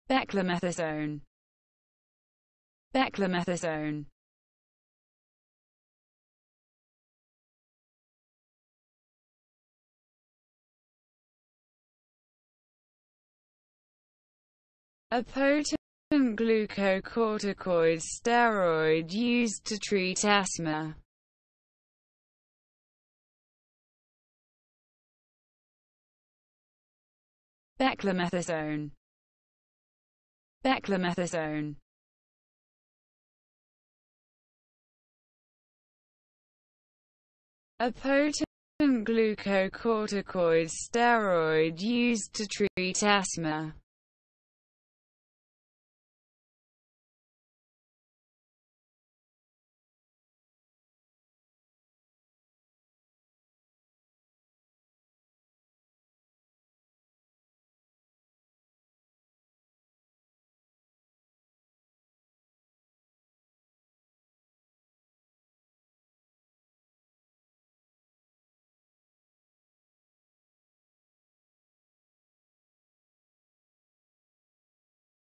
Beclometasone. Beclometasone. A potent glucocorticoid steroid used to treat asthma. Beclometasone. Beclometasone. A potent glucocorticoid steroid used to treat asthma.